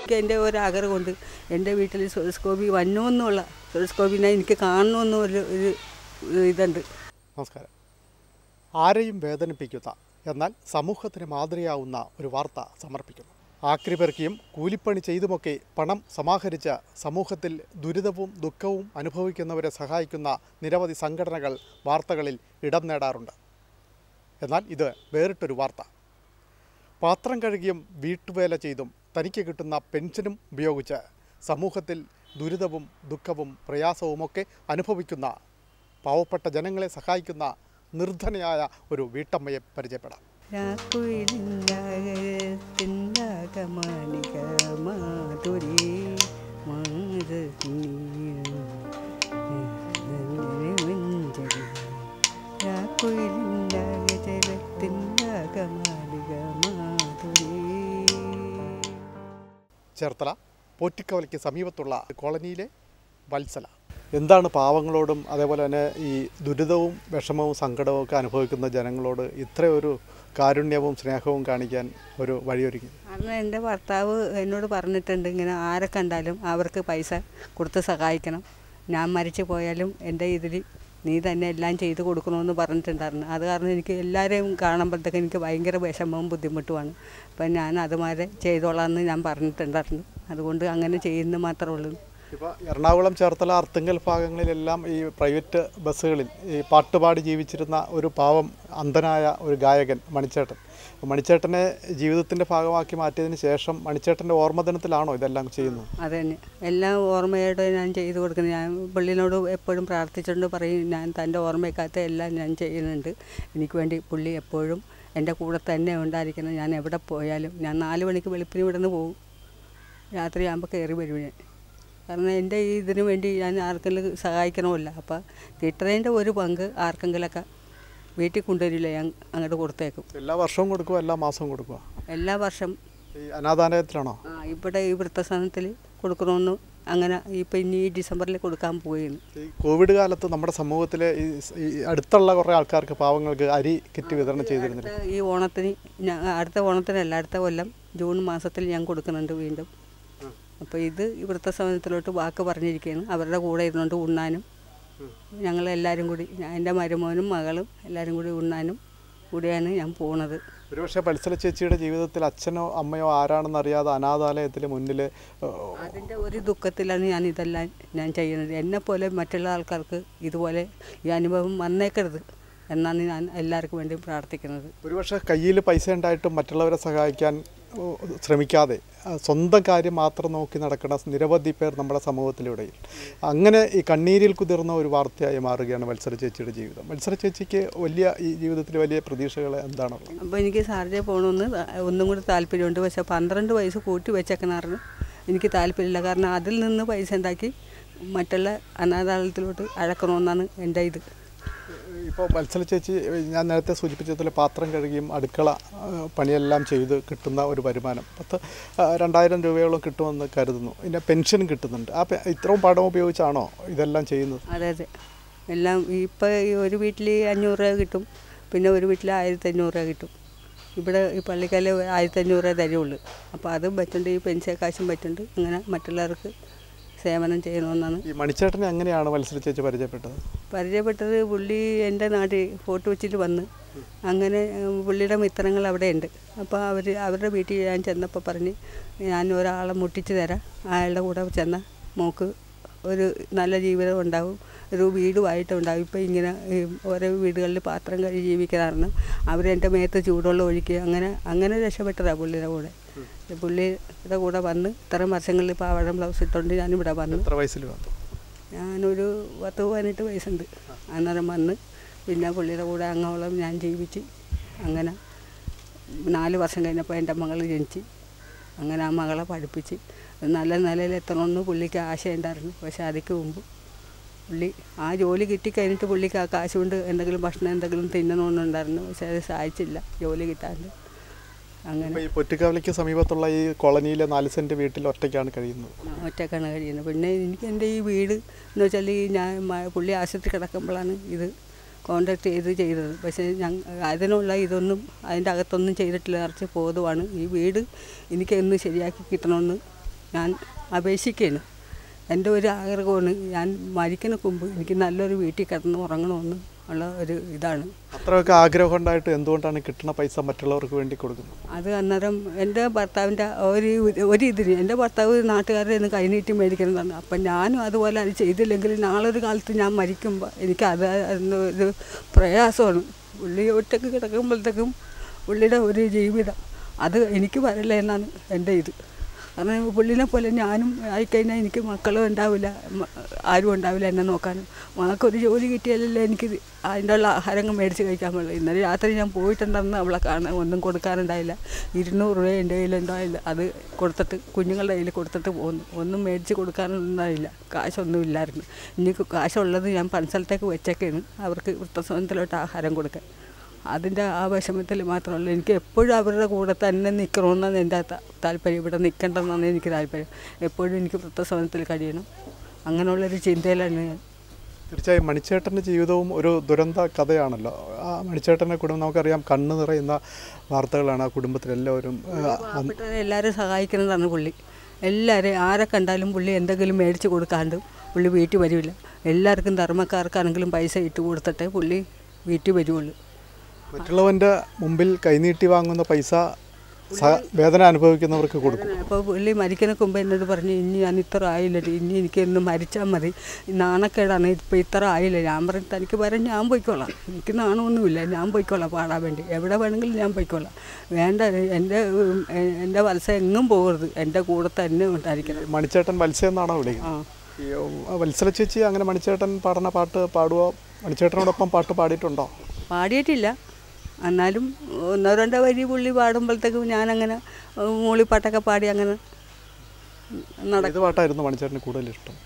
എൻ്റെ ഒരാഗ്രഹമുണ്ട് എൻ്റെ വീട്ടിൽ ടെലിസ്കോപ്പി വന്നോന്നുള്ള ടെലിസ്കോപ്പിനെ എനിക്ക് കാണണമെന്നൊരു ഇതുണ്ട്. നമസ്കാരം. ആരെയും വേദനിപ്പിക്കുന്ന എന്നാൽ സമൂഹത്തിന് മാതൃകയാവുന്ന ഒരു വാർത്ത സമർപ്പിക്കുന്നു. ആക്രിപെറുക്കിയും കൂലിപ്പണി ചെയ്തുമൊക്കെ പണം സമാഹരിച്ച സമൂഹത്തിൽ ദുരിതവും ദുഃഖവും അനുഭവിക്കുന്നവരെ സഹായിക്കുന്ന നിരവധി സംഘടനകൾ വാർത്തകളിൽ ഇടം നേടാറുണ്ട്. എന്നാൽ ഇത് വേറിട്ടൊരു വാർത്ത. പാത്രം കഴുകിയും വീട്ടുവേല ചെയ്തും തനിക്ക് കിട്ടുന്ന പെൻഷനും ഉപയോഗിച്ച് സമൂഹത്തിൽ ദുരിതവും ദുഃഖവും പ്രയാസവുമൊക്കെ അനുഭവിക്കുന്ന പാവപ്പെട്ട ജനങ്ങളെ സഹായിക്കുന്ന നിർധനയായ ഒരു വീട്ടമ്മയെ പരിചയപ്പെടാം. ചേർത്തല പോറ്റിക്കവലയ്ക്ക് സമീപത്തുള്ള കോളനിയിലെ വത്സല. എന്താണ് പാവങ്ങളോടും അതേപോലെ തന്നെ ഈ ദുരിതവും വിഷമവും സങ്കടവും ഒക്കെ അനുഭവിക്കുന്ന ജനങ്ങളോട് ഇത്രയൊരു കാരുണ്യവും സ്നേഹവും കാണിക്കാൻ ഒരു വഴിയൊരുക്കി? അന്ന് എൻ്റെ ഭർത്താവ് എന്നോട് പറഞ്ഞിട്ടുണ്ട്, ഇങ്ങനെ ആരെ കണ്ടാലും അവർക്ക് പൈസ കൊടുത്ത് സഹായിക്കണം, ഞാൻ മരിച്ചു പോയാലും എൻ്റെ ഇതിൽ നീ തന്നെ എല്ലാം ചെയ്ത് കൊടുക്കണമെന്ന് പറഞ്ഞിട്ടുണ്ടായിരുന്നു. അത് കാരണം എനിക്ക് എല്ലാവരെയും കാണുമ്പോഴത്തേക്ക് എനിക്ക് ഭയങ്കര വിഷമവും ബുദ്ധിമുട്ടുമാണ്. അപ്പം ഞാൻ അതുമാരെ ചെയ്തോളാമെന്ന് ഞാൻ പറഞ്ഞിട്ടുണ്ടായിരുന്നു. അതുകൊണ്ട് അങ്ങനെ ചെയ്യുന്നത് മാത്രമേ ഉള്ളൂ. ഇപ്പോൾ എറണാകുളം, ചേർത്തല, അർത്തുങ്കൽ ഭാഗങ്ങളിലെല്ലാം ഈ പ്രൈവറ്റ് ബസ്സുകളിൽ ഈ പാട്ടുപാടി ജീവിച്ചിരുന്ന ഒരു പാവം അന്ധനായ ഒരു ഗായകൻ മണിച്ചേട്ടനെ ജീവിതത്തിൻ്റെ ഭാഗമാക്കി മാറ്റിയതിന് ശേഷം മണിച്ചേട്ടൻ്റെ ഓർമ്മദിനത്തിലാണോ ഇതെല്ലാം ചെയ്യുന്നത്? അതെ തന്നെ, എല്ലാം ഓർമ്മയോടെ ഞാൻ ചെയ്തു കൊടുക്കുന്നത്. ഞാൻ പുള്ളിനോട് എപ്പോഴും പ്രാർത്ഥിച്ചുകൊണ്ട് പറയും, ഞാൻ തൻ്റെ ഓർമ്മയ്ക്കകത്ത് എല്ലാം ഞാൻ ചെയ്യുന്നുണ്ട്. എനിക്ക് വേണ്ടി പുള്ളി എപ്പോഴും എൻ്റെ കൂടെ തന്നെ ഉണ്ടായിരിക്കണം. ഞാൻ എവിടെ പോയാലും ഞാൻ 4 മണിക്ക് വെളുപ്പിന് ഇവിടെ നിന്ന് പോകും, രാത്രിയാകുമ്പോൾ കയറി വരും ഞാൻ. കാരണം എൻ്റെ ഈ ഇതിനു വേണ്ടി ഞാൻ ആർക്കെങ്കിലും സഹായിക്കണമല്ല. അപ്പോൾ കിട്ടുന്നതിൻ്റെ ഒരു പങ്ക് ആർക്കെങ്കിലൊക്കെ വീട്ടിൽ കൊണ്ടുവരില്ല, ഞാൻ അങ്ങോട്ട് കൊടുത്തേക്കും. എല്ലാ വർഷവും കൊടുക്കുക? എല്ലാ മാസവും കൊടുക്കുക? എല്ലാ വർഷം. ഈ അനാഥാലയത്തിലാണോ? ഇവിടെ ഈ വൃദ്ധസദനത്തിൽ കൊടുക്കണമെന്ന് അങ്ങനെ ഇപ്പം ഇനി ഈ ഡിസംബറിൽ കൊടുക്കാൻ പോവുകയാണ്. ഈ കോവിഡ് കാലത്ത് നമ്മുടെ സമൂഹത്തിലെ ഈ അടുത്തുള്ള കുറേ ആൾക്കാർക്ക്, പാവങ്ങൾക്ക് അരി കിറ്റ് വിതരണം ചെയ്തിരുന്നില്ല. ഈ ഓണത്തിന് അടുത്ത ഓണത്തിനല്ല, അടുത്ത കൊല്ലം ജൂൺ മാസത്തിൽ ഞാൻ കൊടുക്കുന്നുണ്ട് വീണ്ടും. അപ്പോൾ ഇത് വൃദ്ധസദനത്തിലോട്ട് വാക്ക് പറഞ്ഞിരിക്കുകയാണ്. അവരുടെ കൂടെ ഇരുന്നുകൊണ്ട് ഉണ്ണാനും ഞങ്ങളെല്ലാവരും കൂടി, എൻ്റെ മരുമോനും മകളും എല്ലാവരും കൂടി ഉണ്ണാനും കൂടിയാണ് ഞാൻ പോകുന്നത്. ഒരുപക്ഷെ വത്സല ചേച്ചിയുടെ ജീവിതത്തിൽ അച്ഛനോ അമ്മയോ ആരാണെന്ന് അറിയാതെ അനാഥാലയത്തിന് മുന്നിൽ അതിൻ്റെ ഒരു ദുഃഖത്തിലാണ് ഞാൻ ഇതെല്ലാം ഞാൻ ചെയ്യുന്നത്. എന്നെപ്പോലെ മറ്റുള്ള ആൾക്കാർക്ക് ഇതുപോലെ ഈ അനുഭവം വന്നേക്കരുത് എന്നാണ് ഞാൻ എല്ലാവർക്കും വേണ്ടി പ്രാർത്ഥിക്കുന്നത്. ഒരുപക്ഷെ കയ്യിൽ പൈസ ഉണ്ടായിട്ടും മറ്റുള്ളവരെ സഹായിക്കാൻ ശ്രമിക്കാതെ സ്വന്തം കാര്യം മാത്രം നോക്കി നടക്കുന്ന നിരവധി പേർ നമ്മുടെ സമൂഹത്തിലൂടെയും അങ്ങനെ ഈ കണ്ണീരിൽ കുതിർന്ന ഒരു വാർത്തയായി മാറുകയാണ് വത്സല ചേച്ചിയുടെ ജീവിതം. വത്സല ചേച്ചിക്ക് ഈ ജീവിതത്തിൽ വലിയ പ്രതീക്ഷകൾ എന്താണുള്ളത്? അപ്പോൾ എനിക്ക് സാറിനെ പോകണമെന്ന് ഒന്നും കൂടി താല്പര്യമുണ്ട്. പക്ഷേ 12 വയസ്സ് കൂട്ടി വെച്ചേക്കണാറിന് എനിക്ക് താല്പര്യമില്ല. കാരണം അതിൽ നിന്ന് പൈസ ഉണ്ടാക്കി മറ്റുള്ള അനാഥാലയത്തിലോട്ട് അഴക്കണമെന്നാണ് എൻ്റെ ഇത്. ഇപ്പോൾ വത്സല ചേച്ചി ഞാൻ നേരത്തെ സൂചിപ്പിച്ചതുപോലെ പാത്രം കഴുകിയും അടുക്കള പണിയെല്ലാം ചെയ്ത് കിട്ടുന്ന ഒരു വരുമാനം 2000 രൂപയോളം കിട്ടുമെന്ന് കരുതുന്നു. പിന്നെ പെൻഷനും കിട്ടുന്നുണ്ട്. ഇത്രയും പണം ഉപയോഗിച്ചാണോ ഇതെല്ലാം ചെയ്യുന്നത്? അതെ അതെ, എല്ലാം. ഇപ്പോൾ ഒരു വീട്ടിൽ 500 രൂപ കിട്ടും, പിന്നെ ഒരു വീട്ടിൽ 1500 രൂപ കിട്ടും. ഇവിടെ ഈ പള്ളിക്കാല് 1500 രൂപ തരുള്ളൂ. അപ്പോൾ അതും പറ്റുന്നുണ്ട്, ഈ പെൻഷൻ കാശും പറ്റുന്നുണ്ട്. അങ്ങനെ മറ്റുള്ളവർക്ക് സേവനം ചെയ്യണമെന്നാണ്. ഈ മണിച്ചേട്ടനെ എങ്ങനെയാണ് വത്സല ചേച്ചി പരിചയപ്പെട്ടത്? പുള്ളി എൻ്റെ നാട്ടിൽ ഫോർട്ട് കൊച്ചിയിൽ വന്ന്, അങ്ങനെ പുള്ളിയുടെ മിത്രങ്ങൾ അവിടെ ഉണ്ട്. അപ്പോൾ അവരുടെ വീട്ടിൽ ഞാൻ ചെന്നപ്പോൾ പറഞ്ഞ്, ഞാൻ ഒരാളെ മുട്ടിച്ച് തരാം, അയാളുടെ കൂടെ ചെന്നാൽ മോൾക്ക് ഒരു നല്ല ജീവിതം ഉണ്ടാവും, ഒരു വീടുമായിട്ടുണ്ടാവും. ഇപ്പോൾ ഇങ്ങനെ ഓരോ വീടുകളിൽ പാത്രം കഴുകി ജീവിക്കാറുണ്ട്. അവരെൻ്റെ മേത്ത് ചൂടുവെള്ളം ഒഴിക്കുക, അങ്ങനെ രക്ഷപ്പെട്ടതാണ് പുള്ളിയുടെ കൂടെ. പുള്ളിയുടെ കൂടെ വന്ന് ഇത്രയും വർഷങ്ങളിൽ പാവാടം ബ്ലൗസ് ഇട്ടുകൊണ്ട് ഞാനിവിടെ വന്നു. എത്ര വയസ്സിൽ വന്നു? ഞാനൊരു 10-18 വയസ്സുണ്ട്. അന്നേരം വന്ന് പിന്നെ പുള്ളിയുടെ കൂടെ അങ്ങോളം ഞാൻ ജീവിച്ച്. അങ്ങനെ 4 വർഷം കഴിഞ്ഞപ്പോൾ എൻ്റെ മകൾ ജനിച്ച്. അങ്ങനെ ആ മകളെ പഠിപ്പിച്ച് നല്ല നിലയിൽ എത്തണമെന്ന് പുള്ളിക്ക് ആശയുണ്ടായിരുന്നു. പക്ഷേ അതിക്ക് മുമ്പ് പുള്ളി ആ ജോലി കിട്ടിക്കഴിഞ്ഞിട്ട് പുള്ളിക്ക് ആ കാശ് കൊണ്ട് എന്തെങ്കിലും ഭക്ഷണം എന്തെങ്കിലും തിന്നണമെന്നുണ്ടായിരുന്നു. പക്ഷേ അത് സഹായിച്ചില്ല ജോലി കിട്ടാണ്ട്. അങ്ങനെ ഈ പൊറ്റിക്കവലയ്ക്ക് സമീപത്തുള്ള ഈ കോളനിയിലെ 4 സെൻറ്റ് വീട്ടിൽ ഒറ്റയ്ക്കാണ് കഴിയുന്നത്? ഒറ്റയ്ക്കാണ് കഴിയുന്നത്. പിന്നെ എനിക്ക് എൻ്റെ ഈ വീട് എന്ന് വെച്ചാൽ ഞാൻ പുള്ളി ആശുപത്രി കിടക്കുമ്പോഴാണ് ഇത് കോൺടാക്ട് ചെയ്തത്. പക്ഷേ അതിനുള്ള ഇതൊന്നും അതിൻ്റെ അകത്തൊന്നും ചെയ്തിട്ടില്ല, നിറച്ച് ബോധമാണ്. ഈ വീട് എനിക്ക് ഒന്ന് ശരിയാക്കി കിട്ടണമെന്ന് ഞാൻ അപേക്ഷിക്കുകയാണ്. എൻ്റെ ഒരു ആഗ്രഹമാണ് ഞാൻ മരിക്കുന്ന മുമ്പ് എനിക്ക് നല്ലൊരു വീട്ടിൽ കിടന്ന് ഉറങ്ങണമെന്ന് ഉള്ള ഒരു ഇതാണ്. അത്രയൊക്കെ ആഗ്രഹം ഉണ്ടായിട്ട് എന്തുകൊണ്ടാണ് കിട്ടുന്ന പൈസ മറ്റുള്ളവർക്ക് വേണ്ടി കൊടുക്കുന്നത്? അത് അന്നേരം എൻ്റെ ഭർത്താവിൻ്റെ ഇതിന് എൻ്റെ ഭർത്താവ് നാട്ടുകാരുടെ നിന്ന് കൈനീട്ടി മേടിക്കുന്നതാണ്. അപ്പം ഞാനും അതുപോലെ അത് ചെയ്തില്ലെങ്കിൽ നാളൊരു കാലത്ത് ഞാൻ മരിക്കുമ്പോൾ എനിക്ക് അത് ഒരു പ്രയാസമാണ്. പുള്ളി ഒറ്റയ്ക്ക് കിടക്കുമ്പോഴത്തേക്കും പുള്ളിയുടെ ഒരു ജീവിതം അത് എനിക്ക് വരില്ല എന്നാണ് എൻ്റെ ഇത്. കാരണം പുള്ളിനെ പോലെ ഞാനും ആയിക്കഴിഞ്ഞാൽ എനിക്ക് മക്കളും ഉണ്ടാവില്ല, ആരും ഉണ്ടാവില്ല എന്നെ നോക്കാനും. മകൾക്കൊരു ജോലി കിട്ടിയാലല്ലേ എനിക്ക് അതിൻ്റെ ഉള്ള ആഹാരങ്ങൾ മേടിച്ച് കഴിക്കാൻ പാടില്ല. ഇന്നലെ രാത്രി ഞാൻ പോയിട്ടുണ്ടെന്ന് അവളെ കാണാൻ ഒന്നും കൊടുക്കാറുണ്ടായില്ല. 200 രൂപ എൻ്റെ കയ്യിലുണ്ടായില്ല. അത് കൊടുത്തിട്ട് കുഞ്ഞുങ്ങളുടെ കയ്യിൽ കൊടുത്തിട്ട് പോകുന്നു. ഒന്നും മേടിച്ച് കൊടുക്കാനുണ്ടായില്ല, കാശൊന്നും ഇല്ലായിരുന്നു. ഇനി കാശുള്ളത് ഞാൻ പണസ്ഥലത്തേക്ക് വെച്ചേക്കാണ് അവർക്ക് വൃദ്ധസദനത്തിലോട്ട് ആഹാരം കൊടുക്കാൻ. അതിൻ്റെ ആ വിഷമത്തിൽ മാത്രമല്ല, എനിക്ക് എപ്പോഴും അവരുടെ കൂടെ തന്നെ നിൽക്കണമെന്നാണ് എൻ്റെ താല്പര്യം. ഇവിടെ നിൽക്കേണ്ടെന്നാണ് എനിക്ക് താല്പര്യം. എപ്പോഴും എനിക്ക് വൃദ്ധസദനത്തിൽ കഴിയണം, അങ്ങനെയുള്ളൊരു ചിന്തയിലാണ് ഞാൻ. തീർച്ചയായും മണിച്ചേട്ടൻ്റെ ജീവിതവും ഒരു ദുരന്ത കഥയാണല്ലോ. ആ മണിച്ചേട്ടൻ്റെ കുടുംബം നമുക്കറിയാം, കണ്ണ് നിറയുന്ന വാർത്തകളാണ് ആ കുടുംബത്തിലെല്ലാവരും. എല്ലാവരും സഹായിക്കുന്നതാണ് പുള്ളി. എല്ലാവരും ആരെ കണ്ടാലും പുള്ളി എന്തെങ്കിലും മേടിച്ച് കൊടുക്കാണ്ട് പുള്ളി വീട്ടിൽ വരില്ല. എല്ലാവർക്കും ധർമ്മക്കാർക്കാണെങ്കിലും പൈസ ഇട്ട് കൊടുത്തിട്ടേ പുള്ളി വീട്ടിൽ വരുള്ളൂ. മറ്റുള്ളവൻ്റെ മുമ്പിൽ കൈനീട്ടി വാങ്ങുന്ന പൈസ വേദന അനുഭവിക്കുന്നവർക്ക് കൊടുക്കും. അപ്പോൾ പുള്ളി മരിക്കുന്ന മുമ്പ് എന്നോട് പറഞ്ഞു, ഇനി ഞാൻ ഇത്ര ആയില്ല, ഇനി എനിക്കൊന്ന് മരിച്ചാൽ മതി, നാണക്കേടാണ്, ഇപ്പോൾ ഇത്ര ആയില്ല. ഞാൻ പറഞ്ഞു, തനിക്ക് വരാൻ ഞാൻ പോയിക്കോളാം, എനിക്ക് നാണമൊന്നുമില്ല, ഞാൻ പോയിക്കോളാം പാടാൻ വേണ്ടി, എവിടെ വേണമെങ്കിലും ഞാൻ പോയിക്കോളാം. വേണ്ട, എൻ്റെ വത്സ എങ്ങും പോകരുത്, എൻ്റെ കൂടെ തന്നെ ഉണ്ടായിരിക്കണം. മണിച്ചേട്ടൻ വത്സ എന്നാണോ വിളിക്കുന്നത്? ഈ വത്സല ചേച്ചി അങ്ങനെ മണിച്ചേട്ടൻ പാടുന്ന പാട്ട് പാടുവോ? മണിച്ചേട്ടനോടൊപ്പം പാട്ട് പാടിയിട്ടുണ്ടോ? പാടിയിട്ടില്ല, എന്നാലും 1-2 വരി പുള്ളി പാടുമ്പോഴത്തേക്കും ഞാനങ്ങനെ മൂളിപ്പാട്ടൊക്കെ പാടി അങ്ങനെ നടക്കും. ഏത് പാട്ടായിരുന്നു മണിച്ചേട്ടന് കൂടുതൽ ഇഷ്ടം?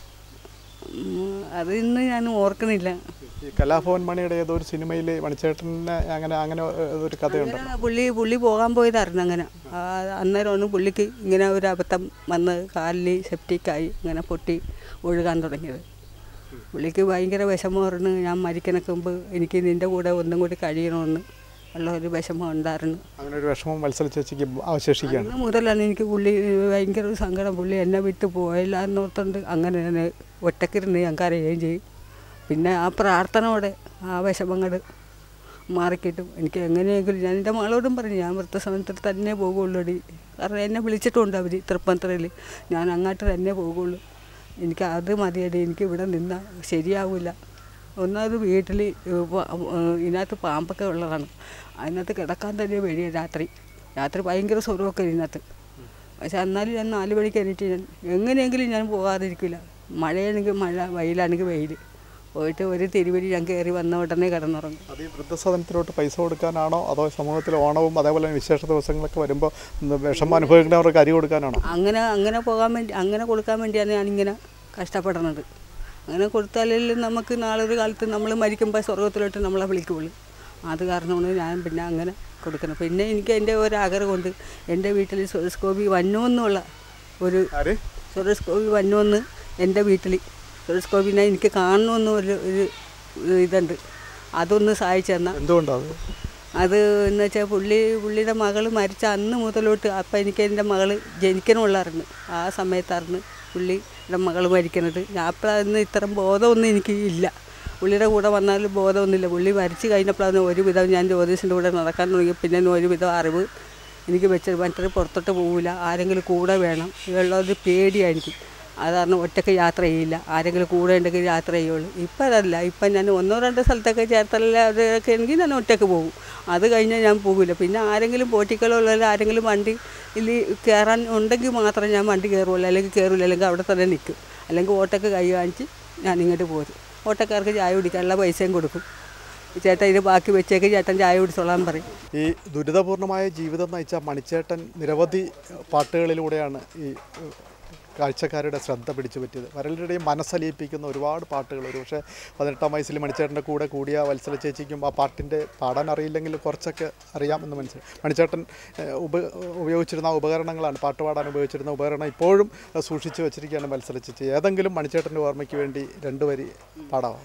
അത് ഇന്ന് ഞാൻ ഓർക്കുന്നില്ല. ഈ കലാഭവൻ മണിയുടെ ഏതോ ഒരു സിനിമയിൽ മണിച്ചേട്ടനെ അങ്ങനെ ഒരു കഥയുണ്ട്. പുള്ളി പോകാൻ പോയതായിരുന്നു. അങ്ങനെ അന്നേരമാണ് പുള്ളിക്ക് ഇങ്ങനെ ഒരു അബദ്ധം വന്ന് കാലിൽ സെപ്റ്റിക്കായി ഇങ്ങനെ പൊട്ടി ഒഴുകാൻ തുടങ്ങിയത്. പുള്ളിക്ക് ഭയങ്കര വിഷമമായിരുന്നു. ഞാൻ മരിക്കണക്ക് മുമ്പ് എനിക്ക് നിൻ്റെ കൂടെ ഒന്നും കൂടി കഴിയണമെന്ന് ഉള്ള ഒരു വിഷമം ഉണ്ടായിരുന്നു. അങ്ങനെ ഒരു വിഷമം വത്സല ചേച്ചിക്ക് അവശേഷിക്കുകയാണ്. അന്ന് മുതലാണ് എനിക്ക് പുള്ളി ഭയങ്കര ഒരു സങ്കടം. പുള്ളി എന്നെ വിട്ട് പോയില്ല എന്നോർത്തുണ്ട്. അങ്ങനെ ഞാൻ ഒറ്റക്കിരുന്ന് ഞാൻ കരയുകയും ചെയ്യും. പിന്നെ ആ പ്രാർത്ഥനയോടെ ആ വിഷമങ്ങൾ മാറിക്കിട്ടും. എനിക്ക് എങ്ങനെയെങ്കിലും ഞാൻ എൻ്റെ മകളോടും പറഞ്ഞു, ഞാൻ വൃദ്ധസദനത്തിൽ തന്നെ പോകുള്ളൂടി. കാരണം എന്നെ വിളിച്ചിട്ടുണ്ട് അവർ തൃപ്പൂണിത്തുറയിൽ, ഞാൻ അങ്ങോട്ട് തന്നെ പോകുള്ളൂ, എനിക്ക് അത് മതിയടി, എനിക്ക് ഇവിടെ നിന്നാൽ ശരിയാവില്ല. ഒന്നാമത് വീട്ടിൽ ഇതിനകത്ത് പാമ്പൊക്കെ ഉള്ളതാണ്, അതിനകത്ത് കിടക്കാൻ തന്നെ വഴിയാണ്. രാത്രി ഭയങ്കര സ്വരമൊക്കെ ഇതിനകത്ത്. പക്ഷെ എന്നാലും ഞാൻ 4 മണിക്ക് എണീറ്റ് ഞാൻ എങ്ങനെയെങ്കിലും ഞാൻ പോകാതിരിക്കില്ല. മഴയാണെങ്കിൽ മഴ, വെയിലാണെങ്കിൽ വെയിൽ. പോയിട്ട് ഒരു തിരുവരി ഞാൻ കയറി വന്ന ഉടനെ കിടന്നുറങ്ങും. അത് ഈ വൃദ്ധസദനത്തിലോട്ട് പൈസ കൊടുക്കാനാണോ അതോ സമൂഹത്തിൽ ഓണവും അതേപോലെ വിശേഷ ദിവസങ്ങളൊക്കെ വരുമ്പോൾ വിഷമം അനുഭവിക്കുന്നവർക്ക് അരി കൊടുക്കാനാണോ? അങ്ങനെ പോകാൻ വേണ്ടി, അങ്ങനെ കൊടുക്കാൻ വേണ്ടിയാണ് ഞാനിങ്ങനെ കഷ്ടപ്പെടുന്നത്. അങ്ങനെ കൊടുത്താലല്ലേ നമുക്ക് നാളൊരു കാലത്ത് നമ്മൾ മരിക്കുമ്പോൾ സ്വർഗത്തിലോട്ട് നമ്മളെ വിളിക്കുകയുള്ളൂ. അത് കാരണമാണ് ഞാൻ പിന്നെ അങ്ങനെ കൊടുക്കുന്നത്. പിന്നെ എനിക്ക് എൻ്റെ ഒരാഗ്രഹമുണ്ട്, എൻ്റെ വീട്ടിൽ സുരേഷ് ഗോപി വന്നുവെന്നുള്ള ഒരു സുരേഷ് ഗോപി വന്നുവെന്ന് എൻ്റെ വീട്ടിൽ സുരേഷ് ഗോപിനെ എനിക്ക് കാണണമെന്ന് ഒരു ഇതുണ്ട്. അതൊന്ന് സഹായിച്ചു തന്നാൽ. എന്തുകൊണ്ടാണ് അത് എന്ന് വെച്ചാൽ പുള്ളിയുടെ മകൾ മരിച്ച അന്ന് മുതലോട്ട്, അപ്പം എനിക്ക് എൻ്റെ മകൾ ജനിക്കണമുള്ളായിരുന്നു. ആ സമയത്തായിരുന്നു പുള്ളിയുടെ മകൾ മരിക്കുന്നത്. ഞാൻ അപ്പോഴന്ന് ഇത്തരം ബോധമൊന്നും എനിക്ക് ഇല്ല. പുള്ളിയുടെ കൂടെ വന്നാലും ബോധമൊന്നുമില്ല. പുള്ളി മരിച്ചു കഴിഞ്ഞപ്പോഴാണ് ഒരുവിധം ഞാൻ ജ്യോതിഷൻ്റെ കൂടെ നടക്കാൻ തുടങ്ങി. പിന്നെ ഒരുവിധം അറിവ് എനിക്ക് വെച്ചത്. മറ്റൊരു പുറത്തോട്ട് പോകില്ല, ആരെങ്കിലും കൂടെ വേണം, ഉള്ളൊരു പേടിയാണ് എനിക്ക്. അത് കാരണം ഒറ്റയ്ക്ക് യാത്ര ചെയ്യില്ല, ആരെങ്കിലും കൂടെ ഉണ്ടെങ്കിൽ യാത്ര ചെയ്യുള്ളൂ. ഇപ്പം അതല്ല, ഇപ്പം ഞാൻ 1-2 സ്ഥലത്തൊക്കെ ചേർത്തല അതൊക്കെ എങ്കിൽ ഞാൻ ഒറ്റയ്ക്ക് പോകും. അത് കഴിഞ്ഞാൽ ഞാൻ പോകില്ല. പിന്നെ ആരെങ്കിലും പോറ്റിക്കളുള്ള ആരെങ്കിലും വണ്ടിയിൽ കയറാൻ ഉണ്ടെങ്കിൽ മാത്രം ഞാൻ വണ്ടി കയറുള്ളൂ, അല്ലെങ്കിൽ കയറില്ല, അല്ലെങ്കിൽ അവിടെ തന്നെ നിൽക്കും. അല്ലെങ്കിൽ ഓട്ടോക്ക് കൈ കാണിച്ച് ഞാൻ ഇങ്ങോട്ട് പോരും. ഓട്ടോക്കാർക്ക് ചായ കുടിക്കാനുള്ള പൈസയും കൊടുക്കും. ചേട്ടൻ ഇത് ബാക്കി വെച്ചേക്ക്, ചേട്ടൻ ചായ കുടിച്ചോളാൻ പറയും. ഈ ദുരിതപൂർണമായ ജീവിതം നയിച്ച മണിച്ചേട്ടൻ നിരവധി പാട്ടുകളിലൂടെയാണ് ഈ കാഴ്ചക്കാരുടെ ശ്രദ്ധ പിടിച്ചു പറ്റിയത്. പലരുടെയും മനസ്സലിയിപ്പിക്കുന്ന ഒരുപാട് പാട്ടുകൾ. ഒരു പക്ഷേ 18-ാം വയസ്സിൽ മണിച്ചേട്ടൻ്റെ കൂടെ കൂടിയ വത്സല ചേച്ചിക്കും ആ പാട്ടിൻ്റെ പാടാൻ അറിയില്ലെങ്കിൽ കുറച്ചൊക്കെ അറിയാമെന്ന് മണിച്ചേട്ടൻ ഉപയോഗിച്ചിരുന്ന ഉപകരണങ്ങളാണ്, പാട്ട് പാടാൻ ഉപയോഗിച്ചിരുന്ന ഉപകരണം ഇപ്പോഴും സൂക്ഷിച്ചു വെച്ചിരിക്കുകയാണ് വത്സല ചേച്ചി. ഏതെങ്കിലും മണിച്ചേട്ടൻ്റെ ഓർമ്മയ്ക്ക് വേണ്ടി 2 വരി പാടാമോ?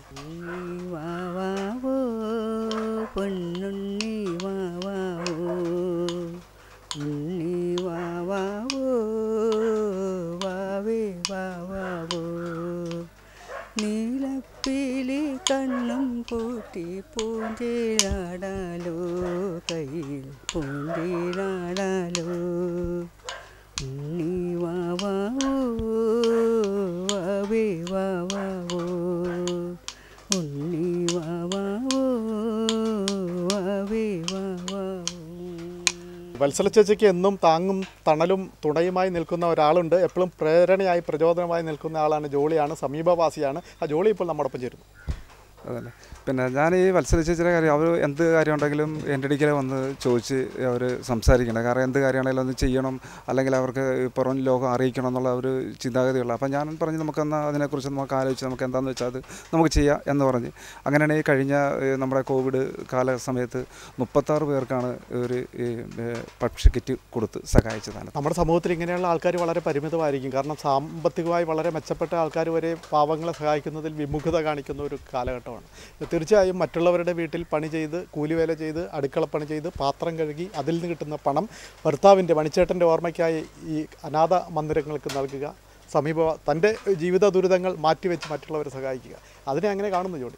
പൊന്നുണ്ണി വാവാവോ, ഉണ്ണി വാവാവോ, തന്തിരാളാലോ ഉണ്ണി വാവാവോ വാവേ വാവാവോ ഉണ്ണി വാവാവോ വാവേ വാവാവോ. വത്സല ചേച്ചിക്ക് എന്നും താങ്ങും തണലും തുണയുമായി നിൽക്കുന്ന ഒരാളുണ്ട്. എപ്പോഴും പ്രേരണയായി പ്രചോദനമായി നിൽക്കുന്ന ആളാണ് ജോളിയാണ്, സമീപവാസിയാണ്. ആ ജോളി ഇപ്പോൾ നമ്മോടൊപ്പം ചേരുന്നു. അതല്ലേ പിന്നെ ഞാൻ ഈ വത്സല ചേച്ചിയുടെ കാര്യം അവർ എന്ത് കാര്യം ഉണ്ടെങ്കിലും എൻ്റെ അടുക്കൽ വന്ന് ചോദിച്ച് അവർ സംസാരിക്കണം. കാരണം എന്ത് കാര്യമാണെങ്കിലും ഒന്ന് ചെയ്യണം, അല്ലെങ്കിൽ അവർക്ക് പുറം ലോകം അറിയിക്കണം എന്നുള്ള ഒരു ചിന്താഗതിയുള്ള. അപ്പം ഞാൻ പറഞ്ഞ് നമുക്കെന്നാൽ അതിനെക്കുറിച്ച് നമുക്ക് ആലോചിച്ച് നമുക്ക് എന്താണെന്ന് വെച്ചാൽ അത് നമുക്ക് ചെയ്യാം എന്ന് പറഞ്ഞ് അങ്ങനെയാണ് ഈ കഴിഞ്ഞ നമ്മുടെ കോവിഡ് കാല സമയത്ത് 36 പേർക്കാണ് ഒരു ഭക്ഷ്യ കിറ്റ് കൊടുത്ത് സഹായിച്ചതാണ്. നമ്മുടെ സമൂഹത്തിൽ ഇങ്ങനെയുള്ള ആൾക്കാർ വളരെ പരിമിതമായിരിക്കും. കാരണം സാമ്പത്തികമായി വളരെ മെച്ചപ്പെട്ട ആൾക്കാർ വരെ പാവങ്ങളെ സഹായിക്കുന്നതിൽ വിമുഖത കാണിക്കുന്ന ഒരു കാലഘട്ടമാണ്. തീർച്ചയായും മറ്റുള്ളവരുടെ വീട്ടിൽ പണി ചെയ്ത്, കൂലിവേല ചെയ്ത്, അടുക്കളപ്പണി ചെയ്ത്, പാത്രം കഴുകി അതിൽ നിന്ന് കിട്ടുന്ന പണം ഭർത്താവിൻ്റെ മണിച്ചേട്ടൻ്റെ ഓർമ്മയ്ക്കായി ഈ അനാഥ മന്ദിരങ്ങൾക്ക് നൽകുക, തൻ്റെ ജീവിത ദുരിതങ്ങൾ മാറ്റിവെച്ച് മറ്റുള്ളവരെ സഹായിക്കുക, അതിനെ അങ്ങനെ കാണുന്നു ജോലി.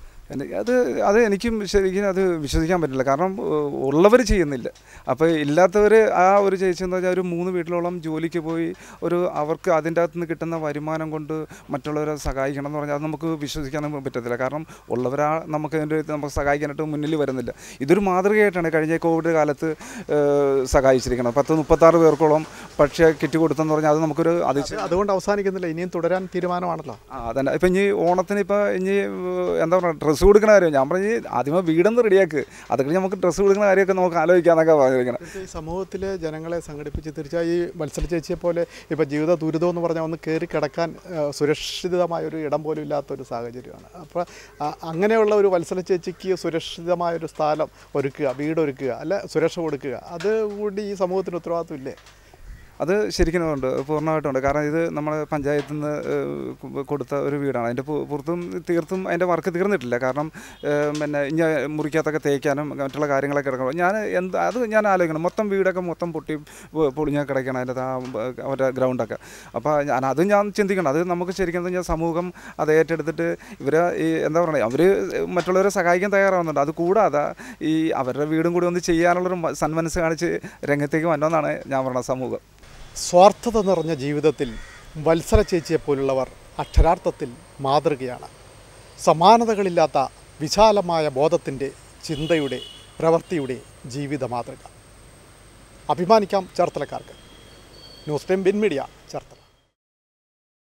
അത് എനിക്കും ശരിക്കും അത് വിശ്വസിക്കാൻ പറ്റില്ല. കാരണം ഉള്ളവർ ചെയ്യുന്നില്ല. അപ്പോൾ ഇല്ലാത്തവർ ആ ഒരു ചേച്ചെന്ന് പറഞ്ഞാൽ ഒരു 3 വീട്ടിലോളം ജോലിക്ക് പോയി അവർക്ക് അതിൻ്റെ അകത്ത് നിന്ന് കിട്ടുന്ന വരുമാനം കൊണ്ട് മറ്റുള്ളവരെ സഹായിക്കണം എന്ന് പറഞ്ഞാൽ അത് നമുക്ക് വിശ്വസിക്കാനൊന്നും പറ്റത്തില്ല. കാരണം ഉള്ളവരാ നമുക്ക് സഹായിക്കാനായിട്ട് മുന്നിൽ വരുന്നില്ല. ഇതൊരു മാതൃകയായിട്ടാണ് കഴിഞ്ഞ കോവിഡ് കാലത്ത് സഹായിച്ചിരിക്കുന്നത്. 10-36 പേർക്കോളം ഭക്ഷ്യ കിറ്റ് കൊടുത്തെന്ന് പറഞ്ഞാൽ അത് നമുക്കൊരു അതുകൊണ്ട് അവസാനിക്കുന്നില്ല, ഇനിയും തുടരാൻ തീരുമാനമാണല്ലോ. അതന്നെ. ഇപ്പം ഇനി ഓണത്തിന് ഇനി എന്താ പറയുക, ഡ്രസ്സ് കൊടുക്കുന്ന കാര്യം ഞാൻ പറഞ്ഞ് ആദ്യമേ വീടൊന്ന് റെഡിയാക്ക്, അതൊക്കെ നമുക്ക് ഡ്രസ്സ് കൊടുക്കുന്ന കാര്യമൊക്കെ നമുക്ക് ആലോചിക്കാമെന്നൊക്കെ പറഞ്ഞിരിക്കണം. ഈ സമൂഹത്തിലെ ജനങ്ങളെ സംഘടിപ്പിച്ച് തീർച്ചയായും ഈ വത്സല ചേച്ചിയെ പോലെ ഇപ്പോൾ ജീവിത ദുരിതം എന്ന് പറഞ്ഞാൽ ഒന്ന് കയറി കിടക്കാൻ സുരക്ഷിതമായൊരു ഇടം പോലും ഇല്ലാത്തൊരു സാഹചര്യമാണ്. അപ്പോൾ അങ്ങനെയുള്ള ഒരു വത്സല ചേച്ചിക്ക് സുരക്ഷിതമായൊരു സ്ഥലം ഒരുക്കുക, വീടൊരുക്കുക, അല്ല സുരക്ഷ കൊടുക്കുക, അതുകൂടി ഈ സമൂഹത്തിന് ഉത്തരവാദിത്വം ഇല്ലേ? അത് ശരിക്കും ഉണ്ട്, പൂർണ്ണമായിട്ടുണ്ട്. കാരണം ഇത് നമ്മുടെ പഞ്ചായത്തിൽ നിന്ന് കൊടുത്ത ഒരു വീടാണ്. അതിൻ്റെ പുറത്തും തീർത്തും അതിൻ്റെ വർക്ക് തീർന്നിട്ടില്ല. കാരണം പിന്നെ ഇനി മുറിക്കകത്തൊക്കെ തേക്കാനും മറ്റുള്ള കാര്യങ്ങളൊക്കെ കിടക്കണം. ഞാൻ ആലോചിക്കണം, മൊത്തം വീടൊക്കെ മൊത്തം പൊളിഞ്ഞ കിടക്കണം അതിൻ്റെ അവരുടെ ഗ്രൗണ്ടൊക്കെ. അപ്പോൾ ഞാൻ ചിന്തിക്കണം, അത് നമുക്ക് ശരിക്കും എന്താ സമൂഹം അത് ഏറ്റെടുത്തിട്ട് ഇവരെ ഈ എന്താ പറയുക, അവർ മറ്റുള്ളവരെ സഹായിക്കാൻ തയ്യാറാവുന്നുണ്ട്. അത് കൂടാതെ ഈ അവരുടെ വീടും കൂടി ഒന്ന് ചെയ്യാനുള്ളൊരു സന്മനസ് കാണിച്ച് രംഗത്തേക്ക് വരണമെന്നാണ് ഞാൻ പറയുന്നത് സമൂഹം. സ്വാർത്ഥത നിറഞ്ഞ ജീവിതത്തിൽ വത്സല ചേച്ചിയെപ്പോലുള്ളവർ അക്ഷരാർത്ഥത്തിൽ മാതൃകയാണ്. സമാനതകളില്ലാത്ത വിശാലമായ ബോധത്തിൻ്റെ, ചിന്തയുടെ, പ്രവൃത്തിയുടെ ജീവിത മാതൃക. അഭിമാനിക്കാം ചേർത്തലക്കാർക്ക്. News time media Cherthala.